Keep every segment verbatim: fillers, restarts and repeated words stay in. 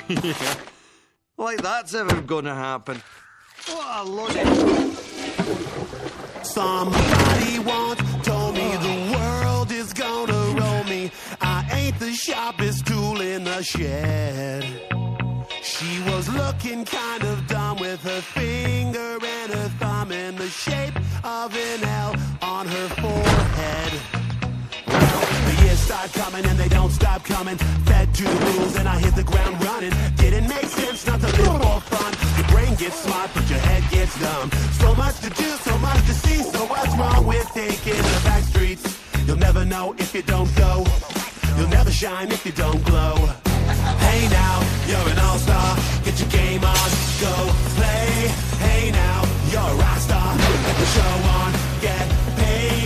Yeah. Like that's ever gonna happen. What a load of... Somebody once told me the world is gonna roll me. I ain't the sharpest tool in the shed. She was looking kind of dumb with her finger and her thumb in the shape of an L on her forehead. The years start coming and they don't stop coming. Fed to the rules and I hit the ground running. Didn't make sense not to live for fun. Your brain gets smart but your head gets dumb. So much to do, so much to see. So what's wrong with taking the back streets? You'll never know if you don't go. You'll never shine if you don't glow. Hey now, you're an all-star. Get your game on, go play. Hey now, you're a rock star. Get the show on, get paid.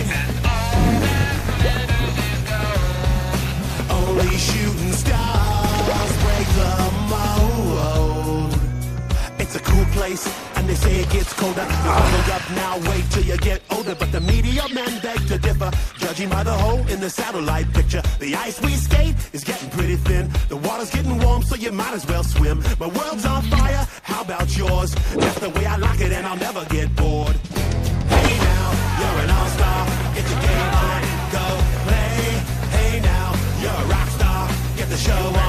Only shooting stars break the mold. It's a cool place, and they say it gets colder. You're bundled up now, wait till you get older. But the media men beg to differ, judging by the hole in the satellite picture. The ice we skate is getting pretty thin. The water's getting warm, so you might as well swim. My world's on fire, how about yours? That's the way I like it, and I'll never get bored. Hey now, you're an all-star. Get your game on, go play. Hey now, you're a rock star. Get the show on.